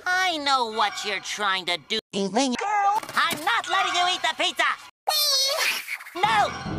I know what you're trying to do, Inkling. I'm not letting you eat the pizza! No!